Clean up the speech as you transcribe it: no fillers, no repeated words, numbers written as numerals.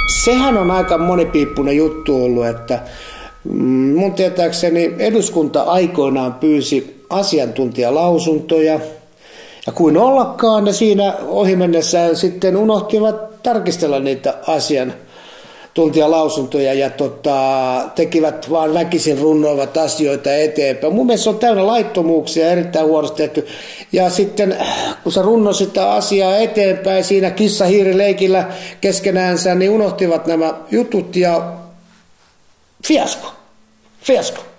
sehän on aika monipiippunen juttu ollut, että mun tietääkseni eduskunta aikoinaan pyysi asiantuntijalausuntoja, ja kuin ollakaan ne siinä ohimennessään sitten unohtivat tarkistella niitä asiantuntijalausuntoja ja tekivät vaan väkisin runnoivat asioita eteenpäin. Mun mielestä se on täynnä laittomuuksia, erittäin huonosti tehty. Ja sitten kun sä runnosit sitä asiaa eteenpäin siinä kissa-hiiri-leikillä keskenäänsä, niin unohtivat nämä jutut ja fiasko.